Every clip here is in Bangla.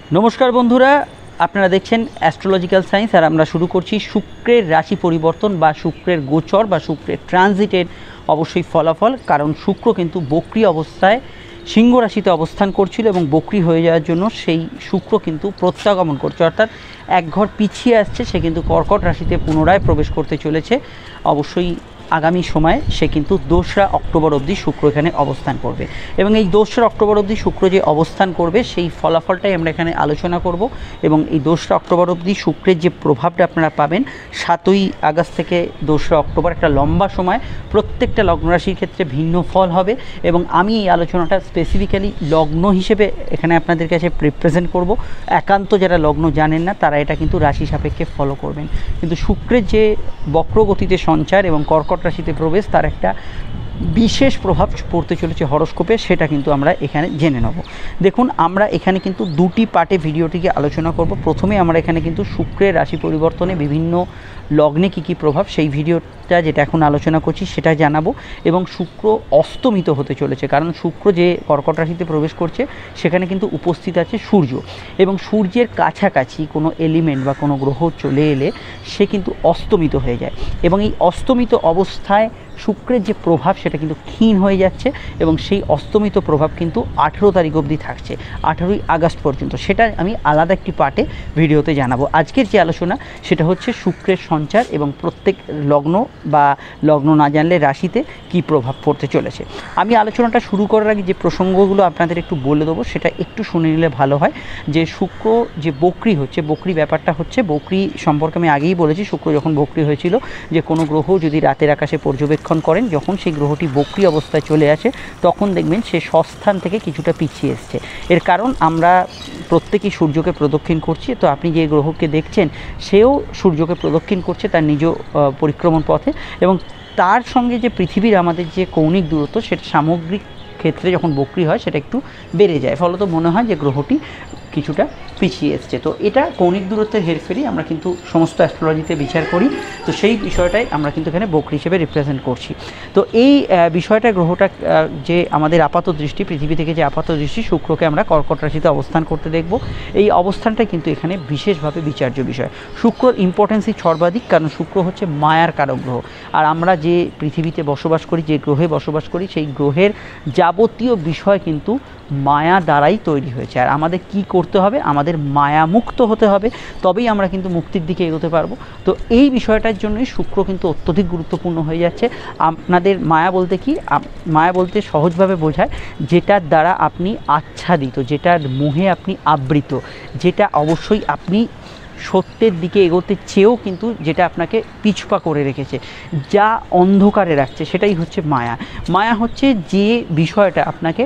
नमस्कार बंधुरा আপনারা দেখছেন অ্যাস্ট্রোলজিক্যাল সায়েন্স আর আমরা শুরু করছি শুক্রের রাশি পরিবর্তন বা শুক্রের গোচর বা শুক্রের ট্রানজিটের অবশ্যই ফলাফল। কারণ শুক্র কিন্তু বক্রী অবস্থায় সিংহ রাশিতে অবস্থান করছিল এবং বক্রী হয়ে যাওয়ার জন্য সেই শুক্র কিন্তু প্রত্যাগমন করছে, অর্থাৎ এক ঘর পিছিয়ে আসছে। সে কিন্তু কর্কট রাশিতে পুনরায় প্রবেশ করতে চলেছে। অবশ্যই আগামী সময়ে সে কিন্তু 2রা অক্টোবর অবধি শুক্র এখানে অবস্থান করবে এবং এই 2রা অক্টোবর অবধি শুক্র যে অবস্থান করবে সেই ফলাফলটাই আমরা এখানে আলোচনা করব। এবং এই 2রা অক্টোবর অবধি শুক্রের যে প্রভাবটা আপনারা পাবেন 7ই আগস্ট থেকে 2রা অক্টোবর, একটা লম্বা সময়, প্রত্যেকটা লগ্ন রাশির ক্ষেত্রে ভিন্ন ফল হবে। এবং আমি এই আলোচনাটা স্পেসিফিক্যালি লগ্ন হিসেবে এখানে আপনাদের কাছে প্রেজেন্ট করব। একান্ত যারা লগ্ন জানেন না তারা এটা কিন্তু রাশি সাপেক্ষে ফলো করবেন। কিন্তু শুক্রের যে বক্রগতিতে সঞ্চার এবং কর্কট রাশিতে প্রবেশ, তার একটা বিশেষ প্রভাব পড়তে চলেছে হরোস্কোপে, সেটা কিন্তু আমরা এখানে জেনে নেব। দেখুন, আমরা এখানে কিন্তু দুটি পার্টে ভিডিওটিকে আলোচনা করব। প্রথমে আমরা এখানে কিন্তু শুক্রের রাশি পরিবর্তনে বিভিন্ন লগ্নে কী কী প্রভাব, সেই ভিডিওটা যেটা এখন আলোচনা করছি সেটা জানাবো। এবং শুক্র অস্তমিত হতে চলেছে, কারণ শুক্র যে কর্কট রাশিতে প্রবেশ করছে সেখানে কিন্তু উপস্থিত আছে সূর্য, এবং সূর্যের কাছাকাছি কোনো এলিমেন্ট বা কোনো গ্রহ চলে এলে সে কিন্তু অস্তমিত হয়ে যায়। এবং এই অস্তমিত অবস্থায় শুক্রের যে প্রভাব সেটা কিন্তু ক্ষীণ হয়ে যাচ্ছে এবং সেই অস্তমিত প্রভাব কিন্তু 18 তারিখ অবধি থাকছে, 18ই আগস্ট পর্যন্ত। সেটা আমি আলাদা একটি পার্টে ভিডিওতে জানাবো। আজকের যে আলোচনা সেটা হচ্ছে শুক্রের সঞ্চার এবং প্রত্যেক লগ্ন বা লগ্ন না জানলে রাশিতে কি প্রভাব পড়তে চলেছে। আমি আলোচনাটা শুরু করার আগে যে প্রসঙ্গগুলো আপনাদের একটু বলে দেবো সেটা একটু শুনে নিলে ভালো হয়। যে শুক্র যে বক্রী হচ্ছে, বক্রী ব্যাপারটা হচ্ছে, বক্রী সম্পর্কে আমি আগেই বলেছি, শুক্র যখন বক্রী হয়েছিল যে কোনো গ্রহ যদি রাতের আকাশে পর্যবেক্ষণ করেন, যখন সেই গ্রহটি বক্রী অবস্থায় চলে আসে তখন দেখবেন সে স্বস্থান থেকে কিছুটা পিছিয়ে এসছে। এর কারণ আমরা প্রত্যেকেই সূর্যকে প্রদক্ষিণ করছি, তো আপনি যে গ্রহকে দেখছেন সেও সূর্যকে প্রদক্ষিণ করছে তার নিজ পরিক্রমণ পথে, এবং তার সঙ্গে যে পৃথিবীর আমাদের যে কৌণিক দূরত্ব সেটা সামগ্রিক ক্ষেত্রে যখন বক্রী হয় সেটা একটু বেড়ে যায়, ফলত মনে হয় যে গ্রহটি কিছুটা পিছিয়ে এসছে। তো এটা কৌণিক দূরত্বের হেরফেরই আমরা কিন্তু সমস্ত অ্যাস্ট্রোলজিতে বিচার করি। তো সেই বিষয়টাই আমরা কিন্তু এখানে বক্রী হিসেবে রিপ্রেজেন্ট করছি। তো এই বিষয়টা, গ্রহটা যে আমাদের আপাত দৃষ্টি, পৃথিবী থেকে যে আপাত দৃষ্টি, শুক্রকে আমরা কর্কট রাশিতে অবস্থান করতে দেখব। এই অবস্থানটা কিন্তু এখানে বিশেষভাবে বিচার্য বিষয়। শুক্রর ইম্পর্টেন্সই সর্বাধিক, কারণ শুক্র হচ্ছে মায়ার কারক গ্রহ। আর আমরা যে পৃথিবীতে বসবাস করি, যে গ্রহে বসবাস করি, সেই গ্রহের যাবতীয় বিষয় কিন্তু মায়া দ্বারাই তৈরি হয়েছে। আর আমাদের কি করতে হবে? আমাদের মায়া মুক্ত হতে হবে, তবেই আমরা কিন্তু মুক্তির দিকে এগোতে পারবো। তো এই বিষয়টার জন্যই শুক্র কিন্তু অত্যধিক গুরুত্বপূর্ণ হয়ে যাচ্ছে। আপনাদের মায়া বলতে কি? মায়া বলতে সহজভাবে বোঝায় যেটার দ্বারা আপনি আচ্ছাদিত, যেটার মোহে আপনি আবৃত, যেটা অবশ্যই আপনি সত্যের দিকে এগোতে চেয়েও কিন্তু যেটা আপনাকে পিছপা করে রেখেছে, যা অন্ধকারে রাখছে, সেটাই হচ্ছে মায়া। মায়া হচ্ছে যে বিষয়টা আপনাকে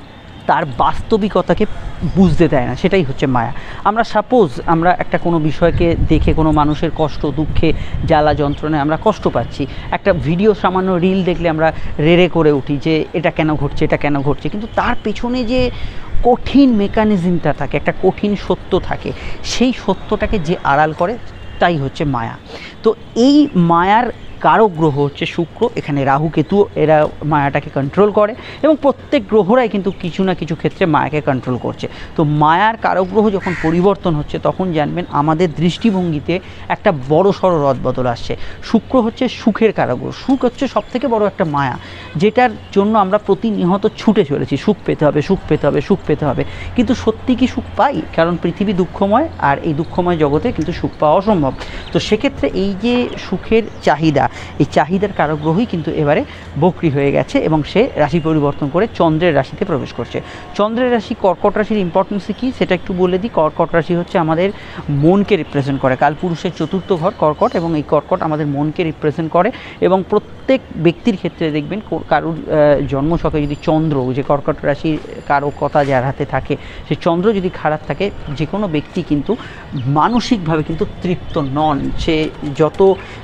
তার বাস্তবিকতাকে বুঝতে দেয় না, সেটাই হচ্ছে মায়া। আমরা সাপোজ আমরা একটা কোনো বিষয়কে দেখে, কোনো মানুষের কষ্ট, দুঃখে, জ্বালা যন্ত্রণায় আমরা কষ্ট পাচ্ছি, একটা ভিডিও, সামান্য রিল দেখলে আমরা রেড়ে করে উঠি যে এটা কেন ঘটছে, এটা কেন ঘটছে। কিন্তু তার পেছনে যে কঠিন মেকানিজমটা থাকে, একটা কঠিন সত্য থাকে, সেই সত্যটাকে যে আড়াল করে তাই হচ্ছে মায়া। তো এই মায়ার কারক গ্রহ হচ্ছে শুক্র। এখানে রাহু কেতু এরা মায়াটাকে কন্ট্রোল করে এবং প্রত্যেক গ্রহরাই কিন্তু কিছু না কিছু ক্ষেত্রে মায়াকে কন্ট্রোল করছে। তো মায়ার কারক গ্রহ যখন পরিবর্তন হচ্ছে তখন জানবেন আমাদের দৃষ্টিভঙ্গিতে একটা বড় সড়ো রদবদল আসছে। শুক্র হচ্ছে সুখের কারক গ্রহ। সুখ হচ্ছে সবথেকে বড় একটা মায়া, যেটার জন্য আমরা প্রতিনিয়ত ছুটে চলেছি, সুখ পেতে হবে, সুখ পেতে হবে, সুখ পেতে হবে। কিন্তু সত্যি কি সুখ পাই? কারণ পৃথিবী দুঃখময়, আর এই দুঃখময় জগতে কিন্তু সুখ পাওয়া অসম্ভব। তো সেক্ষেত্রে এই যে সুখের চাহিদা, এই চাহিদার কারক গ্রহই কিন্তু এবারে বক্রী হয়ে গেছে এবং সে রাশি পরিবর্তন করে চন্দ্রের রাশিতে প্রবেশ করছে। চন্দ্রের রাশি কর্কট রাশির ইম্পর্টেন্স কী সেটা একটু বলে দিই। কর্কট রাশি হচ্ছে আমাদের মনকে রিপ্রেজেন্ট করে, কালপুরুষের চতুর্থ ঘর কর্কট, এবং এই কর্কট আমাদের মনকে রিপ্রেজেন্ট করে। এবং প্রত্যেক ব্যক্তির ক্ষেত্রে দেখবেন কারুর জন্মছকে যদি চন্দ্র, যে কর্কট রাশির কারকতা যার হাতে থাকে, সে চন্দ্র যদি খারাপ থাকে, যে কোনো ব্যক্তি কিন্তু মানসিকভাবে কিন্তু তৃপ্ত নন। সে যত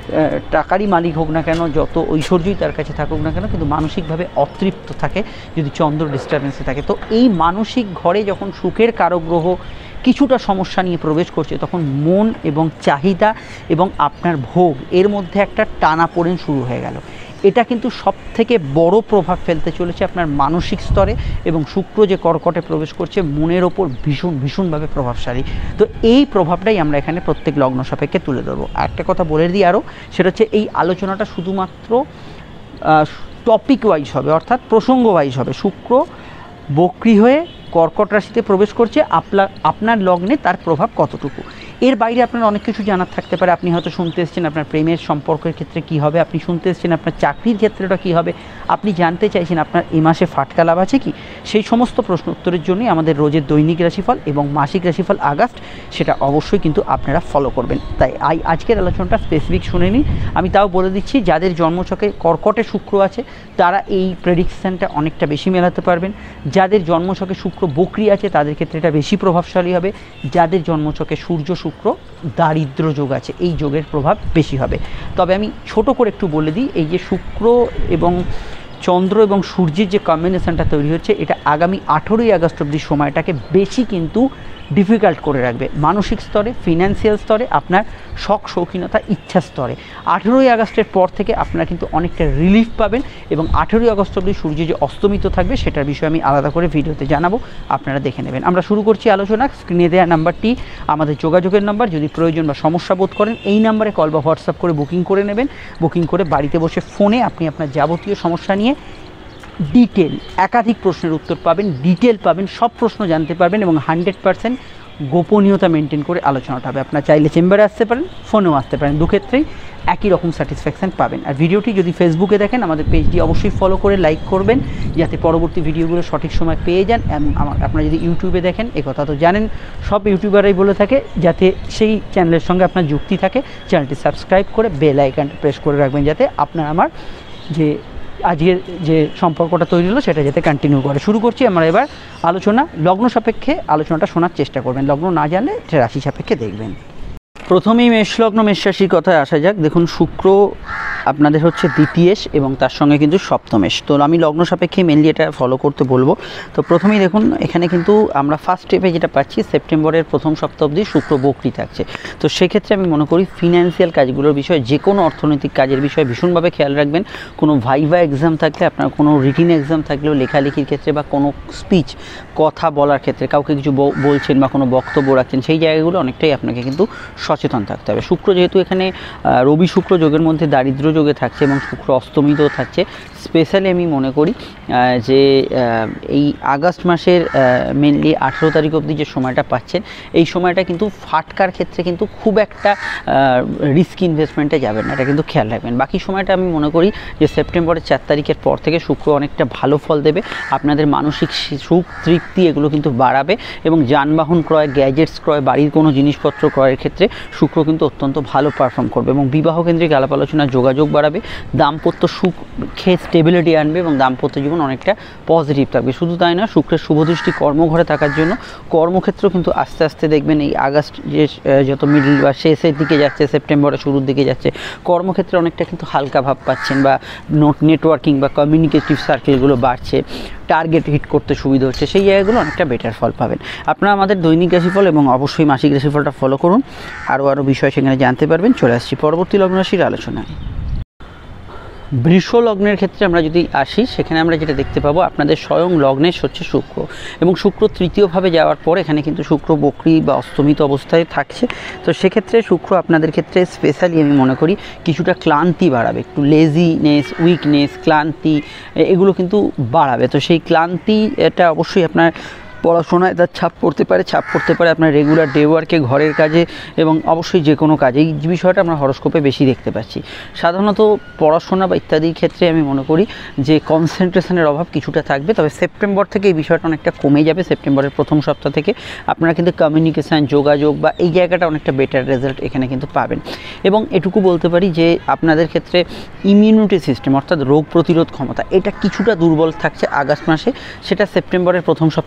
টাকারই মালিক হোক না কেন, যত ঐশ্বর্যই তার কাছে থাকুক না কেন, কিন্তু মানসিকভাবে অতৃপ্ত থাকে যদি চন্দ্র ডিস্টারবেন্সে থাকে। তো এই মানসিক ঘরে যখন সুখের কারক গ্রহ কিছুটা সমস্যা নিয়ে প্রবেশ করছে, তখন মন এবং চাহিদা এবং আপনার ভোগ এর মধ্যে একটা টানাপোড়েন শুরু হয়ে গেল। এটা কিন্তু সবথেকে বড় প্রভাব ফেলতে চলেছে আপনার মানসিক স্তরে, এবং শুক্র যে কর্কটে প্রবেশ করছে মনের ওপর ভীষণভাবে প্রভাবশালী। তো এই প্রভাবটাই আমরা এখানে প্রত্যেক লগ্ন সাপেক্ষে তুলে ধরবো। একটা কথা বলে দিই আরও, সেটা হচ্ছে এই আলোচনাটা শুধুমাত্র টপিক ওয়াইজ হবে, অর্থাৎ প্রসঙ্গ ওয়াইজ হবে। শুক্র বক্রী হয়ে কর্কট রাশিতে প্রবেশ করছে, আপনার লগ্নে তার প্রভাব কতটুকু, এর বাইরে আপনার অনেক কিছু জানার থাকতে পারে। আপনি হয়তো শুনতে এসেছেন আপনার প্রেমের সম্পর্কের ক্ষেত্রে কী হবে, আপনি শুনতে এসেছেন আপনার চাকরির ক্ষেত্রেটা কী হবে, আপনি জানতে চাইছেন আপনার এই মাসে ফাটকা লাভ আছে কি। সেই সমস্ত প্রশ্ন উত্তরের জন্যই আমাদের রোজের দৈনিক রাশিফল এবং মাসিক রাশিফল আগস্ট, সেটা অবশ্যই কিন্তু আপনারা ফলো করবেন। তাই আজকের আলোচনাটা স্পেসিফিক শুনে নিন। আমি তাও বলে দিচ্ছি, যাদের জন্মছকে কর্কটে শুক্র আছে তারা এই প্রেডিকশানটা অনেকটা বেশি মেলাতে পারবেন। যাদের জন্মছকে শুক্র বক্রী আছে তাদের ক্ষেত্রে এটা বেশি প্রভাবশালী হবে। যাদের জন্মছকে সূর্য শুক্র দারিদ্র যোগ আছে, এই যোগের প্রভাব বেশি হবে। তবে আমি ছোট করে একটু বলে দিই, এই যে শুক্র এবং চন্দ্র এবং সূর্যের যে কম্বিনেশনটা তৈরি হচ্ছে, এটা আগামী 18ই আগস্ট অবধি সময়টাকে বেশি কিন্তু ডিফিকাল্ট করে রাখবে মানসিক স্তরে, ফিনান্সিয়াল স্তরে, আপনার শখ শৌখিনতা ইচ্ছা স্তরে। 18ই আগস্টের পর থেকে আপনারা কিন্তু অনেকটা রিলিফ পাবেন, এবং 18ই আগস্ট অবধি সূর্য যে অস্তমিত থাকবে সেটার বিষয়ে আমি আলাদা করে ভিডিওতে জানাবো, আপনারা দেখে নেবেন। আমরা শুরু করছি আলোচনা। স্ক্রিনে দেওয়া নাম্বারটি আমাদের যোগাযোগের নাম্বার। যদি প্রয়োজন বা সমস্যা বোধ করেন এই নাম্বারে কল বা হোয়াটসঅ্যাপ করে বুকিং করে নেবেন। বুকিং করে বাড়িতে বসে ফোনে আপনি আপনার যাবতীয় সমস্যা নিয়ে ডিটেল একাধিক প্রশ্নের উত্তর পাবেন, ডিটেল পাবেন, সব প্রশ্ন জানতে পারবেন, এবং 100% গোপনীয়তা মেনটেন করে আলোচনাটা হবে। আপনারা চাইলে চেম্বারে আসতে পারেন, ফোনেও আসতে পারেন, দুক্ষেত্রেই একই রকম স্যাটিসফ্যাকশান পাবেন। আর ভিডিওটি যদি ফেসবুকে দেখেন, আমাদের পেজটি অবশ্যই ফলো করে লাইক করবেন, যাতে পরবর্তী ভিডিওগুলো সঠিক সময় পেয়ে যান। আপনারা যদি ইউটিউবে দেখেন, কথা তো জানেন সব ইউটিউবাররাই বলে থাকে, যাতে সেই চ্যানেলের সঙ্গে আপনার যুক্তি থাকে, চ্যানেলটি সাবস্ক্রাইব করে বেল আইকনটা প্রেস করে রাখবেন, যাতে আপনার আমার যে আজকের যে সম্পর্কটা তৈরি হলো সেটা যাতে কন্টিনিউ করে। শুরু করছি আমরা এবার আলোচনা। লগ্ন সাপেক্ষে আলোচনাটা শোনার চেষ্টা করবেন, লগ্ন না জানলে এটা রাশি সাপেক্ষে দেখবেন। প্রথমেই মেষলগ্ন মেষ রাশির কথায় আসা যাক। দেখুন, শুক্র আপনাদের হচ্ছে দ্বিতীয়েশ এবং তার সঙ্গে কিন্তু সপ্তমেশ। তো আমি লগ্ন সাপেক্ষে মেনলি এটা ফলো করতে বলবো। তো প্রথমেই দেখুন, এখানে কিন্তু আমরা ফার্স্ট স্টেপে যেটা পাচ্ছি, সেপ্টেম্বরের প্রথম সপ্তাহ অবধি শুক্র বক্রী থাকছে। তো সেক্ষেত্রে আমি মনে করি ফিনান্সিয়াল কাজগুলোর বিষয়ে, যে কোনো অর্থনৈতিক কাজের বিষয়ে ভীষণভাবে খেয়াল রাখবেন। কোনো ভাইভা এক্সাম থাকলে, আপনার কোনো রিটিন এক্সাম থাকলেও, লেখালেখির ক্ষেত্রে বা কোনো স্পিচ কথা বলার ক্ষেত্রে, কাউকে কিছু বলছেন বা কোনো বক্তব্য রাখছেন, সেই জায়গাগুলো অনেকটাই আপনাকে কিন্তু সচেতন থাকতে হবে। শুক্র যেহেতু এখানে রবি শুক্র যোগের মধ্যে দারিদ্র যোগে থাকছে এবং শুক্র অস্তমিতও থাকছে, স্পেশালি আমি মনে করি যে এই আগস্ট মাসের মেনলি 18 তারিখ অবধি যে সময়টা পাচ্ছেন, এই সময়টা কিন্তু ফাটকার ক্ষেত্রে কিন্তু খুব একটা রিস্ক ইনভেস্টমেন্টে যাবেন না, এটা কিন্তু খেয়াল রাখবেন। বাকি সময়টা আমি মনে করি যে সেপ্টেম্বরের 4 তারিখের পর থেকে শুক্র অনেকটা ভালো ফল দেবে, আপনাদের মানসিক সুখ তৃপ্তি এগুলো কিন্তু বাড়াবে, এবং যানবাহন ক্রয়, গ্যাজেটস ক্রয়, বাড়ির কোনো জিনিসপত্র ক্রয়ের ক্ষেত্রে শুক্র কিন্তু অত্যন্ত ভালো পারফর্ম করবে, এবং বিবাহ কেন্দ্রিক আলাপ আলোচনা যোগাযোগ বাড়াবে, দাম্পত্য সুখে স্টেবিলিটি আনবে, এবং দাম্পত্য জীবন অনেকটা পজিটিভ থাকবে। শুধু তাই না, শুক্রের শুভদৃষ্টি কর্মঘরে থাকার জন্য কর্মক্ষেত্র কিন্তু আস্তে আস্তে দেখবেন এই আগস্ট যে যত মিডল বা শেষের দিকে যাচ্ছে, সেপ্টেম্বরের শুরুর দিকে যাচ্ছে, কর্মক্ষেত্রে অনেকটা কিন্তু হালকা ভাব পাচ্ছেন, বা নেটওয়ার্কিং বা কমিউনিকেটিভ সার্কেলগুলো বাড়ছে, টার্গেট হিট করতে সুবিধা হচ্ছে, সেই জায়গাগুলো অনেকটা বেটার ফল পাবেন। আপনারা আমাদের দৈনিক রাশিফল এবং অবশ্যই মাসিক রাশিফলটা ফলো করুন, আরও বিষয় সেখানে জানতে পারবেন। চলে আসছি পরবর্তী লগ্ন রাশির আলোচনায়। বৃষ লগ্নের ক্ষেত্রে আমরা যদি আসি, সেখানে আমরা যেটা দেখতে পাবো, আপনাদের স্বয়ং লগ্নের হচ্ছে শুক্র, এবং শুক্র তৃতীয়ভাবে যাওয়ার পর এখানে কিন্তু শুক্র বক্রী বা অস্তমিত অবস্থায় থাকছে। তো সেক্ষেত্রে শুক্র আপনাদের ক্ষেত্রে স্পেশালি আমি মনে করি কিছুটা ক্লান্তি বাড়াবে, একটু লেজিনেস, উইকনেস, ক্লান্তি এগুলো কিন্তু বাড়াবে। তো সেই ক্লান্তি এটা অবশ্যই আপনার পড়াশোনায় তার ছাপ পড়তে পারে আপনার রেগুলার ডে ওয়ার্কে, ঘরের কাজে, এবং অবশ্যই যে কোনো কাজে। এই বিষয়টা আমরা হরস্কোপে বেশি দেখতে পাচ্ছি। সাধারণত পড়াশোনা বা ইত্যাদির ক্ষেত্রে আমি মনে করি যে কনসেন্ট্রেশনের অভাব কিছুটা থাকবে, তবে সেপ্টেম্বর থেকে এই বিষয়টা অনেকটা কমে যাবে। সেপ্টেম্বরের প্রথম সপ্তাহ থেকে আপনারা কিন্তু কমিউনিকেশান, যোগাযোগ বা এই জায়গাটা অনেকটা বেটার রেজাল্ট এখানে কিন্তু পাবেন। এবং এটুকু বলতে পারি যে আপনাদের ক্ষেত্রে ইমিউনিটি সিস্টেম, অর্থাৎ রোগ প্রতিরোধ ক্ষমতা, এটা কিছুটা দুর্বল থাকছে আগস্ট মাসে, সেটা সেপ্টেম্বরের প্রথম সপ্তাহ পর থেকে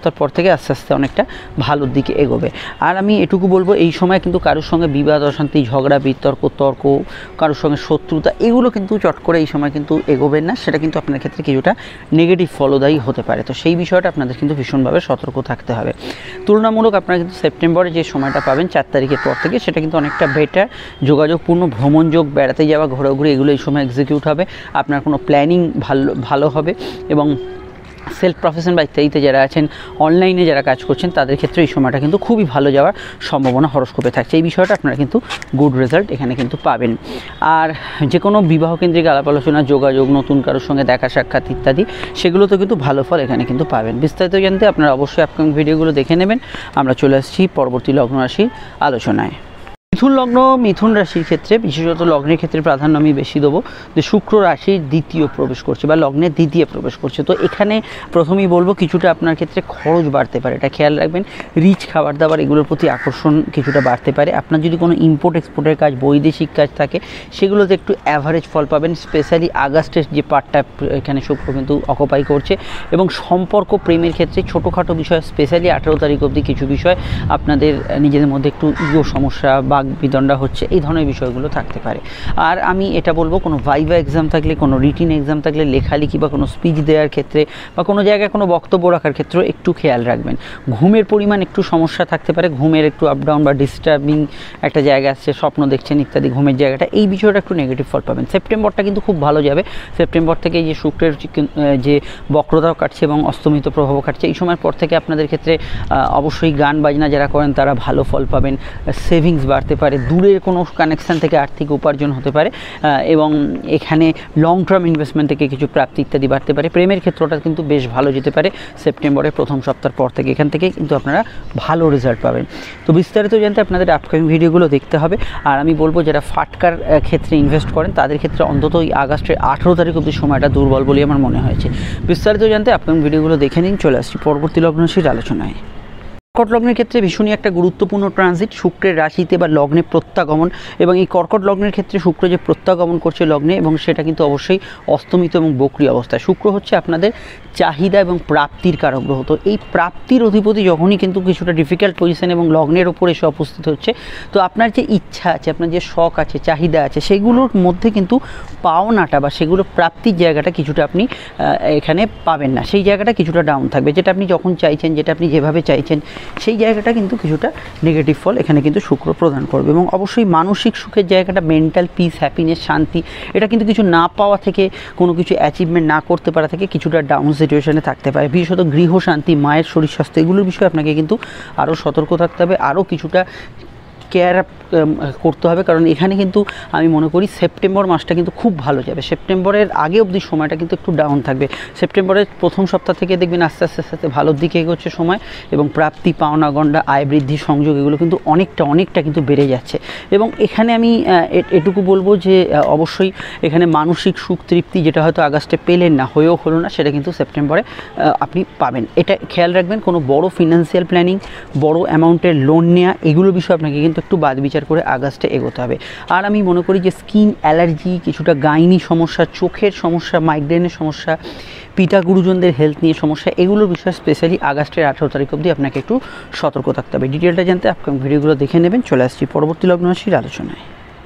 থেকে আস্তে আস্তে অনেকটা ভালোর দিকে এগোবে। আর আমি এটুকু বলবো, এই সময় কিন্তু কারোর সঙ্গে বিবাদ অশান্তি, ঝগড়া, বিতর্ক, তর্ক, কারোর সঙ্গে শত্রুতা, এগুলো কিন্তু চট করে এই সময় কিন্তু এগোবেন না। সেটা কিন্তু আপনার ক্ষেত্রে কিছুটা নেগেটিভ ফলদায়ী হতে পারে। তো সেই বিষয়টা আপনাদের কিন্তু ভীষণভাবে সতর্ক থাকতে হবে। তুলনামূলক আপনারা কিন্তু সেপ্টেম্বরে যে সময়টা পাবেন 4 তারিখের পর থেকে, সেটা কিন্তু অনেকটা বেটার। যোগাযোগপূর্ণ, ভ্রমণযোগ, বেড়াতে যাওয়া, ঘোরাঘুরি, এগুলো এই সময় এক্সিকিউট হবে। আপনার কোনো প্ল্যানিং ভালো হবে এবং সেলফ প্রফেশন বা ইত্যাদিতে যারা আছেন, অনলাইনে যারা কাজ করছেন, তাদের ক্ষেত্রে এই সময়টা কিন্তু খুবই ভালো যাওয়ার সম্ভাবনা হরস্কোপে থাকছে। এই বিষয়টা আপনারা কিন্তু গুড রেজাল্ট এখানে কিন্তু পাবেন। আর যে কোনো বিবাহ কেন্দ্রিক আলাপ আলোচনা, যোগাযোগ, নতুন কারোর সঙ্গে দেখা সাক্ষাৎ ইত্যাদি, সেগুলোতে কিন্তু ভালো ফল এখানে কিন্তু পাবেন। বিস্তারিত জানতে আপনারা অবশ্যই আপকামিং ভিডিওগুলো দেখে নেবেন। আমরা চলে আসছি পরবর্তী লগ্ন রাশির আলোচনায়। মিথুন লগ্ন, মিথুন রাশির ক্ষেত্রে, বিশেষত লগ্নের ক্ষেত্রে প্রাধান্য আমি বেশি দেবো যে শুক্র রাশির দ্বিতীয় প্রবেশ করছে বা লগ্নের দ্বিতীয় প্রবেশ করছে। তো এখানে প্রথমেই বলবো কিছুটা আপনার ক্ষেত্রে খরচ বাড়তে পারে, এটা খেয়াল রাখবেন। রিচ খাবার দাবার এগুলোর প্রতি আকর্ষণ কিছুটা বাড়তে পারে। আপনার যদি কোনো ইম্পোর্ট এক্সপোর্টের কাজ, বৈদেশিক কাজ থাকে, সেগুলোতে একটু অ্যাভারেজ ফল পাবেন। স্পেশালি আগস্টের যে পার্টটা এখানে শুক্র কিন্তু অকুপাই করছে। এবং সম্পর্ক, প্রেমের ক্ষেত্রে ছোটোখাটো বিষয়, স্পেশালি 18 তারিখ অবধি কিছু বিষয় আপনাদের নিজেদের মধ্যে একটু ইগো সমস্যা, বাক বিতণ্ডা হচ্ছে, এই ধরনের বিষয়গুলো থাকতে পারে। আর আমি এটা বলবো, কোনো ভাইভা এক্সাম থাকলে, কোনো রিটিন এক্সাম থাকলে, লেখালেখি বা কোনো স্পিচ দেওয়ার ক্ষেত্রে বা কোনো জায়গায় কোনো বক্তব্য রাখার ক্ষেত্রে একটু খেয়াল রাখবেন। ঘুমের পরিমাণ একটু সমস্যা থাকতে পারে, ঘুমের একটু আপ ডাউন বা ডিস্টার্বিং একটা জায়গা আসছে, স্বপ্ন দেখছেন ইত্যাদি, ঘুমের জায়গাটা, এই বিষয়টা একটু নেগেটিভ ফল পাবেন। সেপ্টেম্বরটা কিন্তু খুব ভালো যাবে। সেপ্টেম্বর থেকে যে শুক্রের যে বক্রতাও কাটছে এবং অস্তমিত প্রভাবও কাটছে, এই সময়ের পর থেকে আপনাদের ক্ষেত্রে অবশ্যই গান বাজনা যারা করেন তারা ভালো ফল পাবেন। সেভিংস বাড়তে পারে, দূরের কোনো কানেকশান থেকে আর্থিক উপার্জন হতে পারে এবং এখানে লং টার্ম ইনভেস্টমেন্ট থেকে কিছু প্রাপ্তি ইত্যাদি বাড়তে পারে। প্রেমের ক্ষেত্রটা কিন্তু বেশ ভালো যেতে পারে সেপ্টেম্বরের প্রথম সপ্তাহের পর থেকে। এখান থেকে কিন্তু আপনারা ভালো রেজাল্ট পাবেন। তো বিস্তারিত জানতে আপনাদের আপকামিং ভিডিওগুলো দেখতে হবে। আর আমি বলবো, যারা ফাটকার ক্ষেত্রে ইনভেস্ট করেন তাদের ক্ষেত্রে অন্তত ওই আগস্টের 18 তারিখ অবধি সময়টা দুর্বল বলেই আমার মনে হয়েছে। বিস্তারিত জানতে আপকামিং ভিডিওগুলো দেখে নিন। চলে আসছি পরবর্তী লগ্নরাশির আলোচনায়। কর্কট লগ্নের ক্ষেত্রে ভীষণই একটা গুরুত্বপূর্ণ ট্রানজিট, শুক্রের রাশিতে বা লগ্নে প্রত্যাগমন। এবং এই কর্কট লগ্নের ক্ষেত্রে শুক্র যে প্রত্যাগমন করছে লগ্নে, এবং সেটা কিন্তু অবশ্যই অস্তমিত এবং বক্রী অবস্থায়। শুক্র হচ্ছে আপনাদের চাহিদা এবং প্রাপ্তির কারক গ্রহ। তো এই প্রাপ্তির অধিপতি যখনই কিন্তু কিছুটা ডিফিকাল্ট পজিশন এবং লগ্নের ওপরে এসে উপস্থিত হচ্ছে, তো আপনার যে ইচ্ছা আছে, আপনার যে শখ আছে, চাহিদা আছে, সেগুলোর মধ্যে কিন্তু পাওনাটা বা সেগুলো প্রাপ্তির জায়গাটা কিছুটা আপনি এখানে পাবেন না। সেই জায়গাটা কিছুটা ডাউন থাকবে। যেটা আপনি যখন চাইছেন, যেটা আপনি যেভাবে চাইছেন, সেই জায়গাটা কিন্তু কিছুটা নেগেটিভ ফল এখানে কিন্তু শুক্র প্রদান করবে। এবং অবশ্যই মানসিক সুখের জায়গাটা, মেন্টাল পিস, হ্যাপিনেস, শান্তি, এটা কিন্তু কিছু না পাওয়া থেকে, কোনো কিছু অ্যাচিভমেন্ট না করতে পারা থেকে কিছুটা ডাউন সিচুয়েশনে থাকতে পারে। বিশেষত গৃহ শান্তি, মায়ের শরীর স্বাস্থ্য, এগুলোর বিষয়ে আপনাকে কিন্তু আরও সতর্ক থাকতে হবে, আরও কিছুটা কেয়ার করতে হবে। কারণ এখানে কিন্তু আমি মনে করি সেপ্টেম্বর মাসটা কিন্তু খুব ভালো যাবে। সেপ্টেম্বরের আগে অবধি সময়টা কিন্তু একটু ডাউন থাকবে। সেপ্টেম্বরের প্রথম সপ্তাহ থেকে দেখবেন আস্তে আস্তে আস্তে ভালোর দিকে এগোচ্ছে সময়, এবং প্রাপ্তি, পাওনা, গণ্ডা, আয় বৃদ্ধি, সংযোগ, এগুলো কিন্তু অনেকটা কিন্তু বেড়ে যাচ্ছে। এবং এখানে আমি এটুকু বলবো যে অবশ্যই এখানে মানসিক সুখ, তৃপ্তি, যেটা হয়তো আগস্টে পেলেন না, হয়েও হলো না, সেটা কিন্তু সেপ্টেম্বরে আপনি পাবেন। এটা খেয়াল রাখবেন। কোনো বড় ফিনান্সিয়াল প্ল্যানিং, বড় অ্যামাউন্টের লোন নেওয়া, এগুলো বিষয়ে আপনাকে কিন্তু একটু বাদ বিচার করে আগস্টে এগোতে হবে। আর আমি মনে করি যে স্কিন অ্যালার্জি, কিছুটা গাইনি সমস্যা, চোখের সমস্যা, মাইগ্রেনের সমস্যা, পিতা গুরুজনদের হেলথ নিয়ে সমস্যা, এগুলোর বিষয়ে স্পেশালি আগস্টের 18 তারিখ অবধি আপনাকে একটু সতর্ক থাকতে হবে। ডিটেলটা জানতে আপকামিং ভিডিওগুলো দেখে নেবেন। চলে আসছি পরবর্তী লগ্ন রাশির আলোচনায়।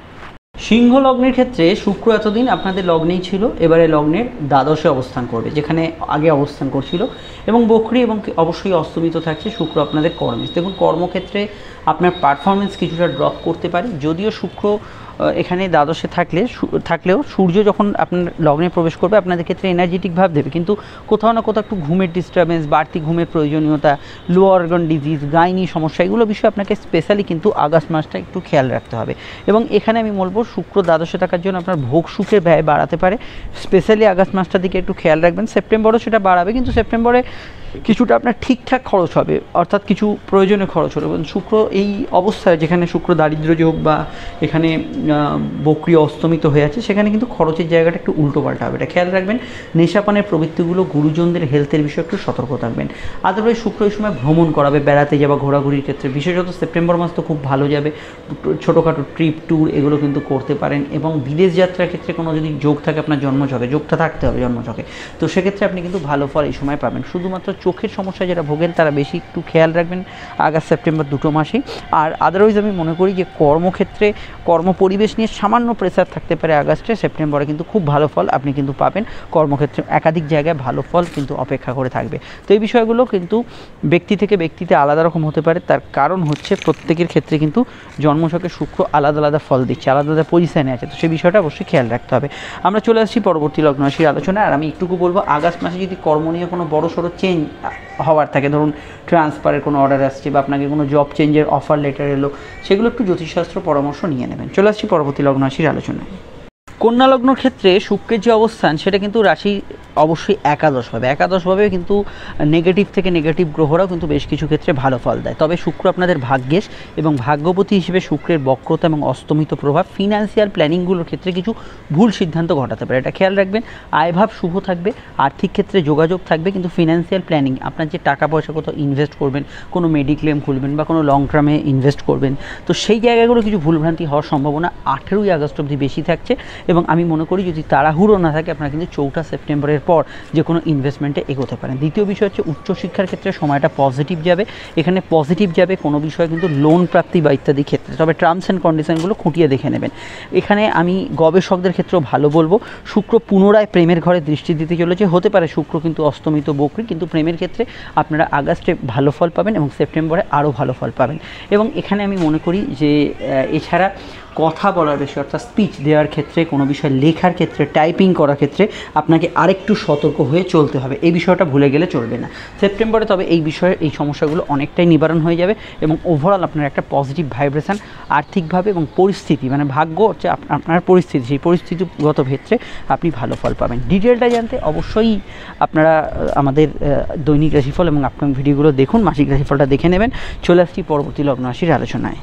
সিংহ লগ্নের ক্ষেত্রে শুক্র এতদিন আপনাদের লগ্নেই ছিল, এবারে লগ্নের দ্বাদশে অবস্থান করবে, যেখানে আগে অবস্থান করছিল, এবং বক্রী এবং অবশ্যই অস্তমিত থাকছে শুক্র আপনাদের কর্মে। দেখুন, কর্মক্ষেত্রে আপনার পারফরমেন্স কিছুটা ড্রপ করতে পারে। যদিও শুক্র এখানে দ্বাদশে থাকলেও সূর্য যখন আপনার লগ্নে প্রবেশ করবে আপনাদের ক্ষেত্রে এনার্জেটিক ভাব দেবে, কিন্তু কোথাও না কোথাও একটু ঘুমের ডিস্টারবেন্স, বাড়তি ঘুমের প্রয়োজনীয়তা, লো অর্গান ডিজিজ, গাইনি সমস্যা, এগুলো বিষয়ে আপনাকে স্পেশালি কিন্তু আগস্ট মাসটা একটু খেয়াল রাখতে হবে। এবং এখানে আমি বলবো, শুক্র দ্বাদশে থাকার জন্য আপনার ভোগ সুখের ব্যয় বাড়াতে পারে। স্পেশালি আগস্ট মাসটার দিকে একটু খেয়াল রাখবেন। সেপ্টেম্বরেও সেটা বাড়াবে, কিন্তু সেপ্টেম্বরে কিছুটা আপনার ঠিকঠাক খরচ হবে, অর্থাৎ কিছু প্রয়োজনীয় খরচ হলো। এবং শুক্র এই অবস্থায়, যেখানে শুক্র দারিদ্র যোগ বা এখানে বক্রী অস্তমিত হয়ে আছে, সেখানে কিন্তু খরচের জায়গাটা একটু উল্টোপাল্টা হবে, এটা খেয়াল রাখবেন। নেশাপানের প্রবৃত্তিগুলো, গুরুজনদের হেলথের বিষয়ে একটু সতর্ক থাকবেন। আদারওয়াইজ শুক্র এই সময় ভ্রমণ করাবে, বেড়াতে যাওয়া, ঘোরাঘুরির ক্ষেত্রে বিশেষত সেপ্টেম্বর মাস তো খুব ভালো যাবে। ছোটোখাটো ট্রিপ, ট্যুর, এগুলো কিন্তু করতে পারেন। এবং বিদেশ যাত্রার ক্ষেত্রে কোনো যদি যোগ থাকে আপনার জন্মছকে, যোগটা থাকতে হবে জন্মছকে, তো সেক্ষেত্রে আপনি কিন্তু ভালো ফল এই সময় পাবেন। শুধুমাত্র চোখের সমস্যা যারা ভোগেন তারা বেশি একটু খেয়াল রাখবেন আগস্ট সেপ্টেম্বর দুটো মাসেই। আর আদারওয়াইজ আমি মনে করি যে কর্মক্ষেত্রে পরিবেশ নিয়ে সামান্য প্রেসার থাকতে পারে আগস্টে, সেপ্টেম্বরে কিন্তু খুব ভালো ফল আপনি কিন্তু পাবেন। কর্মক্ষেত্রে একাধিক জায়গায় ভালো ফল কিন্তু অপেক্ষা করে থাকবে। তো এই বিষয়গুলো কিন্তু ব্যক্তি থেকে ব্যক্তিতে আলাদা রকম হতে পারে, তার কারণ হচ্ছে প্রত্যেকের ক্ষেত্রে কিন্তু জন্মছকে শুক্র আলাদা আলাদা ফল দিচ্ছে, আলাদা আলাদা পজিশানে আছে, তো সেই বিষয়টা অবশ্যই খেয়াল রাখতে হবে। আমরা চলে আসছি পরবর্তী লগ্ন রাশির আলোচনায়। আর আমি একটুকু বলবো, আগস্ট মাসে যদি কর্ম নিয়ে কোনো বড় সড়ো চেঞ্জ হওয়ার থাকে, ধরুন ট্রান্সফারের কোনো অর্ডার আসছে বা আপনাকে কোনো জব চেঞ্জের অফার লেটার এলো, সেগুলো একটু জ্যোতিষশাস্ত্র পরামর্শ নিয়ে নেবেন। চলে আসছি পরবর্তী লগ্ন রাশির আলোচনায়। কন্যা লগ্নর ক্ষেত্রে শুক্রের যে অবস্থান সেটা কিন্তু রাশি অবশ্যই একাদশভাবে কিন্তু নেগেটিভ থেকে নেগেটিভ গ্রহরাও কিন্তু বেশ কিছু ক্ষেত্রে ভালো ফল দেয়। তবে শুক্র আপনাদের ভাগ্যেশ এবং ভাগ্যপতি হিসেবে শুক্রের বক্রতা এবং অস্তমিত প্রভাব ফিনান্সিয়াল প্ল্যানিংগুলোর ক্ষেত্রে কিছু ভুল সিদ্ধান্ত ঘটাতে পারে, এটা খেয়াল রাখবেন। আয়ভাব শুভ থাকবে, আর্থিক ক্ষেত্রে যোগাযোগ থাকবে, কিন্তু ফিনান্সিয়াল প্ল্যানিং আপনার যে টাকা পয়সা কোথাও ইনভেস্ট করবেন, কোনো মেডিক্লেম খুলবেন বা কোনো লং টার্মে ইনভেস্ট করবেন, তো সেই জায়গাগুলো কিছু ভুলভ্রান্তি হওয়ার সম্ভাবনা 18ই আগস্ট অবধি বেশি থাকছে। এবং আমি মনে করি যদি তাড়াহুড়ো না থাকে আপনারা কিন্তু 4 সেপ্টেম্বরের পর যে কোনো ইনভেস্টমেন্টে এগোতে পারেন। দ্বিতীয় বিষয় হচ্ছে উচ্চশিক্ষার ক্ষেত্রে সময়টা পজিটিভ যাবে, এখানে পজিটিভ যাবে কোনো বিষয়ে কিন্তু লোন প্রাপ্তি বা ইত্যাদি ক্ষেত্রে, তবে টার্মস অ্যান্ড কন্ডিশনগুলো খুঁটিয়ে দেখে নেবেন। এখানে আমি গবেষকদের ক্ষেত্রেও ভালো বলবো, শুক্র পুনরায় প্রেমের ঘরে দৃষ্টি দিতে চলেছে। হতে পারে শুক্র কিন্তু অস্তমিত বকরি, কিন্তু প্রেমের ক্ষেত্রে আপনারা আগস্টে ভালো ফল পাবেন এবং সেপ্টেম্বরে আরও ভালো ফল পাবেন। এবং এখানে আমি মনে করি যে এছাড়া কথা বলার বেশি অর্থাৎ স্পিচ দেওয়ার ক্ষেত্রে, কোনো বিষয় লেখার ক্ষেত্রে, টাইপিং করার ক্ষেত্রে আপনাকে আরেকটু সতর্ক হয়ে চলতে হবে, এই বিষয়টা ভুলে গেলে চলবে না সেপ্টেম্বরে। তবে এই বিষয়ে এই সমস্যাগুলো অনেকটাই নিবারণ হয়ে যাবে এবং ওভারঅল আপনার একটা পজিটিভ ভাইব্রেশন আর্থিকভাবে এবং পরিস্থিতি, মানে ভাগ্য হচ্ছে আপনার পরিস্থিতি, সেই পরিস্থিতিগত ক্ষেত্রে আপনি ভালো ফল পাবেন। ডিটেলটা জানতে অবশ্যই আপনারা আমাদের দৈনিক রাশিফল এবং আপকামিং ভিডিওগুলো দেখুন, মাসিক রাশিফলটা দেখে নেবেন। চলে আসছি পরবর্তী লগ্ন রাশির আলোচনায়।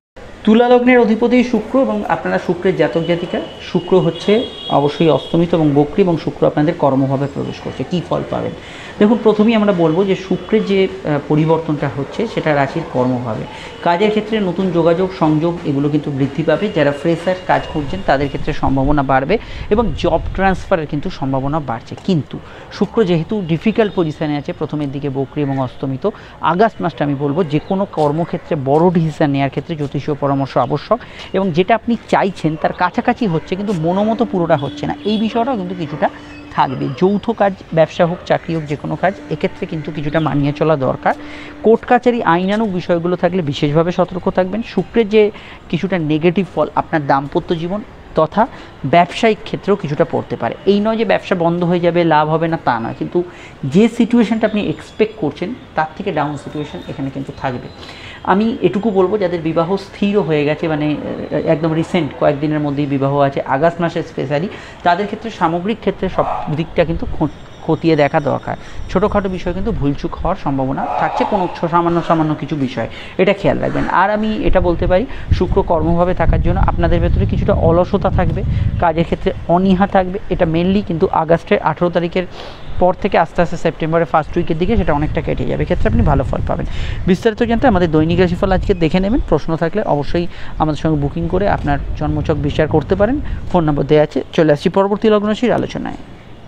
তুলা লগ্নের অধিপতি শুক্র এবং আপনারা শুক্রের জাতক জাতিকা। শুক্র হচ্ছে অবশ্যই অস্তমিত এবং বক্রী এবং শুক্র আপনাদের কর্মভাবে প্রবেশ করছে, কী ফল পাবেন দেখুন। প্রথমেই আমরা বলবো যে শুক্রের যে পরিবর্তনটা হচ্ছে সেটা রাশির কর্মভাবে। কাজের ক্ষেত্রে নতুন যোগাযোগ সংযোগ এগুলো কিন্তু বৃদ্ধি পাবে, যারা ফ্রেশার কাজ করছেন তাদের ক্ষেত্রে সম্ভাবনা বাড়বে এবং জব ট্রান্সফারের কিন্তু সম্ভাবনা বাড়ছে। কিন্তু শুক্র যেহেতু ডিফিকাল্ট পজিশানে আছে, প্রথমের দিকে বক্রী এবং অস্তমিত, আগস্ট মাসটা আমি বলবো যে কোনো কর্মক্ষেত্রে বড় ডিসিশন নেওয়ার ক্ষেত্রে জ্যোতিষীয় পরামর্শ আবশ্যক এবং যেটা আপনি চাইছেন তার কাছাকাছি হচ্ছে কিন্তু মনোমতো পুরোটা হচ্ছে না, এই বিষয়টাও কিন্তু কিছুটা থাকবে। যৌথ কাজ, ব্যবসা হোক চাকরি হোক, যে কোনো কাজ, এক্ষেত্রে কিন্তু কিছুটা মানিয়ে চলা দরকার। কোর্ট কাচারি আইনানুগ বিষয়গুলো থাকলে বিশেষভাবে সতর্ক থাকবেন। শুক্রের যে কিছুটা নেগেটিভ ফল আপনার দাম্পত্য জীবন তথা ব্যবসায়িক ক্ষেত্রেও কিছুটা পড়তে পারে। এই নয় যে ব্যবসা বন্ধ হয়ে যাবে, লাভ হবে না, তা নয়, কিন্তু যে সিচুয়েশানটা আপনি এক্সপেক্ট করছেন তার থেকে ডাউন সিচুয়েশান এখানে কিন্তু থাকবে। আমি এটুকু বলবো যাদের বিবাহ স্থিরও হয়ে গেছে, মানে একদম রিসেন্ট কয়েকদিনের মধ্যেই বিবাহ আছে আগস্ট মাসে স্পেশালি, তাদের ক্ষেত্রে সামগ্রিক ক্ষেত্রে সব দিকটা কিন্তু খতিয়ে দেখা দরকার। ছোটোখাটো বিষয় কিন্তু ভুলচুক হওয়ার সম্ভাবনা থাকছে, কোনো সামান্য কিছু বিষয়, এটা খেয়াল রাখবেন। আর আমি এটা বলতে পারি শুক্র কর্মভাবে থাকার জন্য আপনাদের ভেতরে কিছুটা অলসতা থাকবে, কাজের ক্ষেত্রে অনীহা থাকবে, এটা মেনলি কিন্তু আগস্টের 18 তারিখের পর থেকে আস্তে আস্তে সেপ্টেম্বরের ফার্স্ট উইকের দিকে সেটা অনেকটা কেটে যাবে, এক্ষেত্রে আপনি ভালো ফল পাবেন। বিস্তারিত জানতে আমাদের দৈনিক রাশিফল আজকে দেখে নেবেন। প্রশ্ন থাকলে অবশ্যই আমাদের সঙ্গে বুকিং করে আপনার জন্মছক বিচার করতে পারেন, ফোন নম্বর দেওয়া আছে। চলে আসছি পরবর্তী লগ্ন রাশির আলোচনায়।